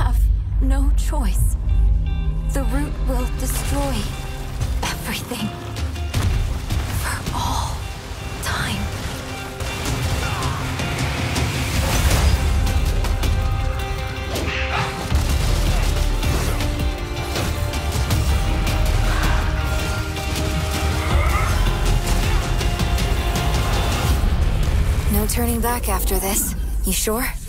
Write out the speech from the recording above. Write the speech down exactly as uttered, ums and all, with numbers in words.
have no choice. The root will destroy everything. For all time. No turning back after this. You sure?